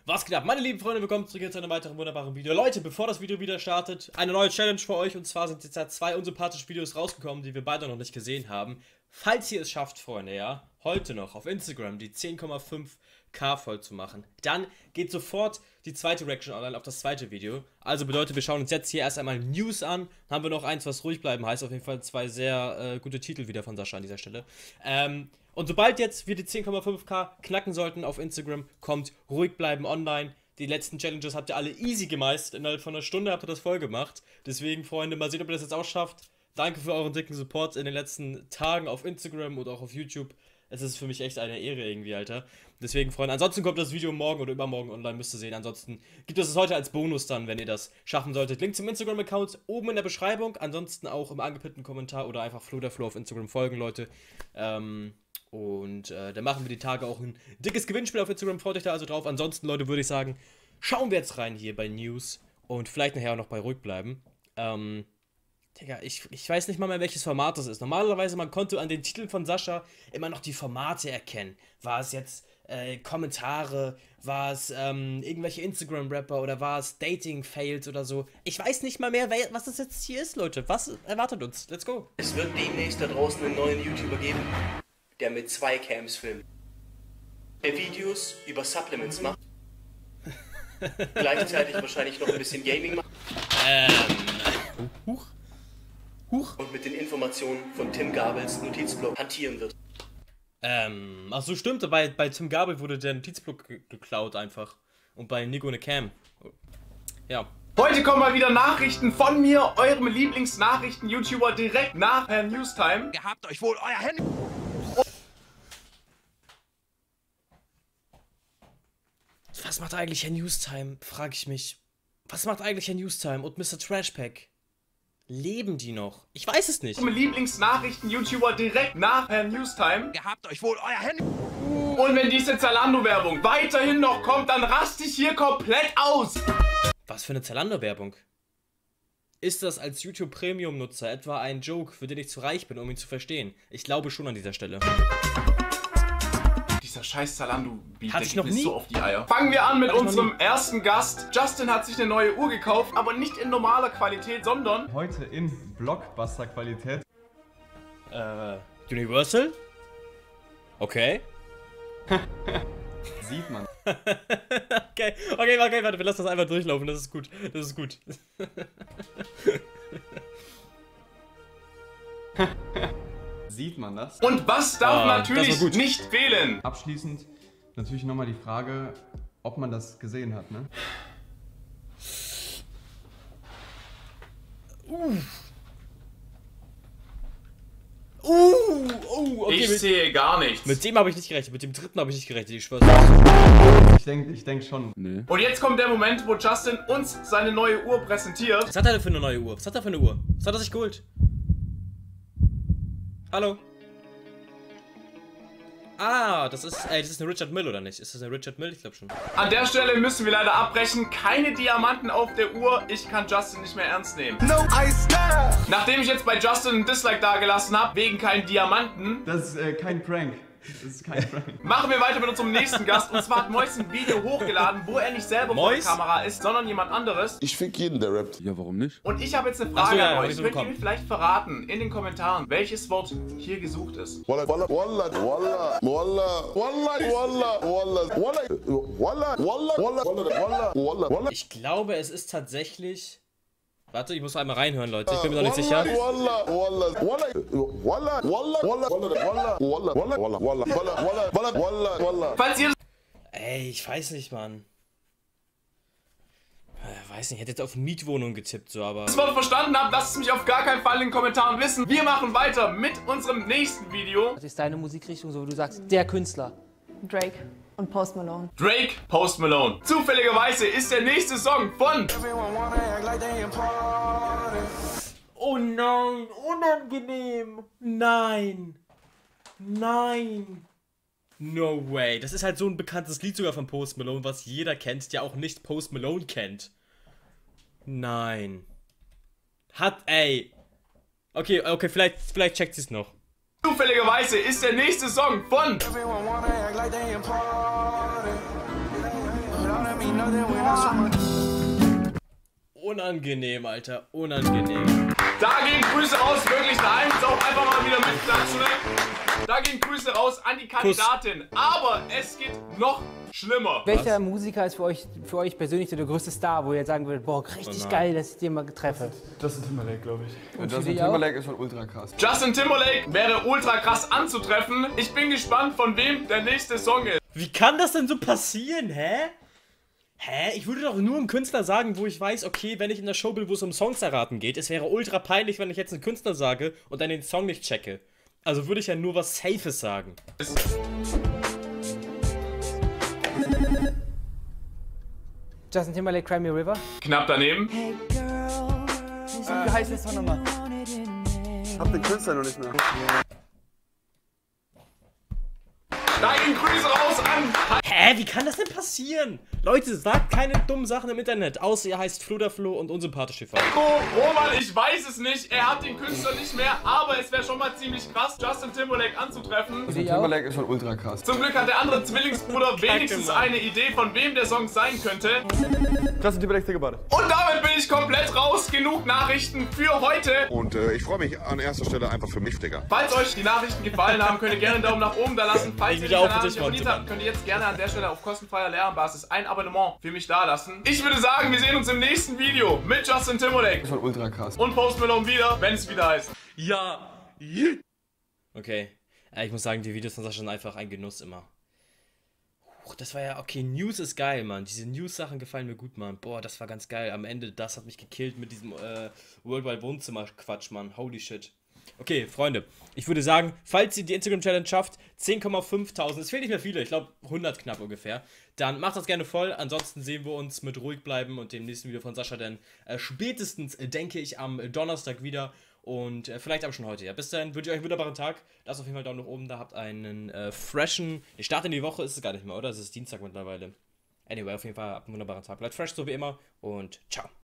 Was geht ab, meine lieben Freunde, willkommen zurück zu einem weiteren wunderbaren Video. Leute, bevor das Video wieder startet, eine neue Challenge für euch. Und zwar sind jetzt ja 2 unsympathische Videos rausgekommen, die wir beide noch nicht gesehen haben. Falls ihr es schafft, Freunde, ja, heute noch auf Instagram die 10,5K voll zu machen, dann geht sofort die zweite Reaction online auf das zweite Video. Also bedeutet, wir schauen uns jetzt hier erst einmal News an. Dann haben wir noch eins, was ruhig bleiben heißt. Auf jeden Fall 2 sehr gute Titel wieder von Sascha an dieser Stelle. Und sobald jetzt wir die 10,5K knacken sollten auf Instagram, kommt ruhig bleiben online. Die letzten Challenges habt ihr alle easy gemeistert. Innerhalb von einer Stunde habt ihr das voll gemacht. Deswegen, Freunde, mal sehen, ob ihr das jetzt auch schafft. Danke für euren dicken Support in den letzten Tagen auf Instagram und auch auf YouTube. Es ist für mich echt eine Ehre irgendwie, Alter. Deswegen, Freunde, ansonsten kommt das Video morgen oder übermorgen online, müsst ihr sehen. Ansonsten gibt es heute als Bonus dann, wenn ihr das schaffen solltet. Link zum Instagram-Account oben in der Beschreibung. Ansonsten auch im angepinnten Kommentar oder einfach Flo auf Instagram folgen, Leute. Dann machen wir die Tage auch ein dickes Gewinnspiel auf Instagram. Freut euch da also drauf. Ansonsten, Leute, würde ich sagen, schauen wir jetzt rein hier bei News und vielleicht nachher auch noch bei ruhig bleiben. Digga, ich weiß nicht mal mehr, welches Format das ist. Normalerweise, man konnte an den Titeln von Sascha immer noch die Formate erkennen. War es jetzt Kommentare, war es irgendwelche Instagram-Rapper oder war es Dating-Fails oder so. Ich weiß nicht mal mehr, was das jetzt hier ist, Leute. Was erwartet uns? Let's go. Es wird demnächst da draußen einen neuen YouTuber geben, der mit 2 Cams filmt. Der Videos über Supplements macht. Gleichzeitig wahrscheinlich noch ein bisschen Gaming macht. Und mit den Informationen von Tim Gabels Notizblock hantieren wird. Ach so, stimmt. Bei Tim Gabel wurde der Notizblock geklaut einfach. Und bei Nico eine Cam. Ja. Heute kommen mal wieder Nachrichten von mir, eurem Lieblingsnachrichten-YouTuber, direkt nach Herrn Newstime. Ihr habt euch wohl euer Handy... Was macht eigentlich Herr Newstime, frage ich mich. Was macht eigentlich Herr Newstime und Mr. Trashpack? Leben die noch? Ich weiß es nicht. Eurem Lieblingsnachrichten-YouTuber, direkt nach Herrn Newstime. Ihr habt euch wohl euer Handy... Und wenn diese Zalando-Werbung weiterhin noch kommt, dann raste ich hier komplett aus. Was für eine Zalando-Werbung? Ist das als YouTube-Premium-Nutzer etwa ein Joke, für den ich zu reich bin, um ihn zu verstehen? Ich glaube schon an dieser Stelle. Dieser scheiß Zalando-Beat, Hatte ich noch nie so auf die Eier. Fangen wir an mit unserem ersten Gast. Justin hat sich eine neue Uhr gekauft, aber nicht in normaler Qualität, sondern... Heute in Blockbuster-Qualität. Universal? Okay. Sieht man. Okay, warte, wir lassen das einfach durchlaufen, das ist gut. Das ist gut. Sieht man das? Und was darf natürlich nicht fehlen? Abschließend natürlich nochmal die Frage, ob man das gesehen hat, ne? Okay, Ich sehe gar nichts. mit dem habe ich nicht gerechnet, mit dem dritten habe ich nicht gerechnet, ich schwör's. Ich denk schon. Nee. Und jetzt kommt der Moment, wo Justin uns seine neue Uhr präsentiert. Was hat er denn für eine neue Uhr? Was hat er für eine Uhr? Was hat er sich geholt? Hallo? Ah, das ist eine Richard Mille, oder nicht? Ist das eine Richard Mille? Ich glaube schon. An der Stelle müssen wir leider abbrechen. Keine Diamanten auf der Uhr. Ich kann Justin nicht mehr ernst nehmen. No ice now! Nachdem ich jetzt bei Justin ein Dislike dagelassen habe, wegen keinen Diamanten, Das ist kein Prank. Das ist kein Prank. machen wir weiter mit unserem nächsten Gast. Und zwar hat Mois ein Video hochgeladen, wo er nicht selber vor der Mois? Kamera ist, sondern jemand anderes. Ich fick jeden, der rappt. Ja, warum nicht? Und ich habe jetzt eine Ach Frage so, ja, an hab euch. ich so Könnt ihr bekommen. mir vielleicht verraten in den Kommentaren, welches Wort hier gesucht ist? Wallah, wallah, wallah, wallah, wallah, wallah, wallah, wallah, wallah, wallah, wallah, wallah, wallah. Ich glaube, es ist tatsächlich... Warte, ich muss einmal reinhören, Leute. Ich bin mir noch nicht sicher. Wallah, wallah, wallah, wallah, wallah, wallah, wallah, wallah, wallah, wallah, wallah, wallah, wallah, wallah, wallah. Falls ihr Ey, ich weiß nicht, Mann. Weiß nicht, ich hätte jetzt auf Mietwohnung getippt, so, aber... das Wort verstanden habt, lasst es mich auf gar keinen Fall in den Kommentaren wissen. Wir machen weiter mit unserem nächsten Video. Was ist deine Musikrichtung, so wie du sagst, der Künstler? Drake und Post Malone. Drake, Post Malone. Zufälligerweise ist der nächste Song von... Oh nein, unangenehm. Nein. Nein. No way. Das ist halt so ein bekanntes Lied sogar von Post Malone, was jeder kennt, der auch nicht Post Malone kennt. Nein. Ey. Okay, vielleicht checkt sie es noch. Zufälligerweise ist der nächste Song von... Unangenehm, Alter. Unangenehm. Da gehen Grüße raus, wirklich, da jetzt auch einfach mal wieder mitklatschen. Da gehen Grüße raus an die Kandidatin. Aber es geht noch schlimmer. Welcher Musiker ist für euch persönlich so der größte Star, wo ihr jetzt sagen würdet, boah, richtig geil, dass ich den mal treffe? Justin Timberlake, glaube ich. Und Justin Timberlake ist schon ultra krass. Justin Timberlake wäre ultra krass anzutreffen. Ich bin gespannt, von wem der nächste Song ist. Wie kann das denn so passieren, hä? Hä? Ich würde doch nur einem Künstler sagen, wo ich weiß, okay, wenn ich in der Show bin, wo es um Songs erraten geht, es wäre ultra peinlich, wenn ich jetzt einen Künstler sage und dann den Song nicht checke. Also würde ich ja nur was Safes sagen. Justin Timberlake, Cry Me a River? Knapp daneben. Wie heißt der Song nochmal? Hab den Künstler noch nicht mehr. Da gehen Grüße raus an... Hä? Wie kann das denn passieren? Leute, sagt keine dummen Sachen im Internet, außer ihr heißt Flo und unsympathisch TV. Roman, ich weiß es nicht. Er hat den Künstler nicht mehr, aber es wäre schon mal ziemlich krass, Justin Timberlake anzutreffen. Justin Timberlake ist schon ultra krass. Zum Glück hat der andere Zwillingsbruder wenigstens eine Idee, von wem der Song sein könnte. Justin Timberlake, think about it. Und damit bin ich komplett raus. Genug Nachrichten für heute. Und ich freue mich an erster Stelle einfach für mich, Digga. Falls euch die Nachrichten gefallen haben, könnt ihr gerne einen Daumen nach oben da lassen. Falls ihr den Kanal nicht abonniert habt, könnt ihr jetzt gerne an der Stelle auf kostenfreier Lehrenbasis ein Abonnement für mich da lassen. Ich würde sagen, wir sehen uns im nächsten Video mit Justin Timberlake. Ist schon ultra krass. Und Post Malone wieder, wenn es wieder heißt. Ja. Okay. Ich muss sagen, die Videos von Sascha sind einfach ein Genuss immer. Das war ja, okay, News ist geil, Mann. Diese News-Sachen gefallen mir gut, Mann. Boah, das war ganz geil. Am Ende, das hat mich gekillt mit diesem Worldwide Wohnzimmer-Quatsch, Mann. Holy shit. Okay, Freunde, ich würde sagen, falls ihr die Instagram-Challenge schafft, 10.500, es fehlen nicht mehr viele, ich glaube 100 knapp ungefähr, dann macht das gerne voll, ansonsten sehen wir uns mit ruhig bleiben und dem nächsten Video von Sascha dann spätestens, denke ich, am Donnerstag wieder und vielleicht aber schon heute, ja. Bis dahin wünsche ich euch einen wunderbaren Tag, lasst auf jeden Fall Daumen nach oben da, habt einen freshen, Start in die Woche ist es gar nicht mehr, oder? Es ist Dienstag mittlerweile. Anyway, auf jeden Fall habt einen wunderbaren Tag, bleibt fresh so wie immer und ciao.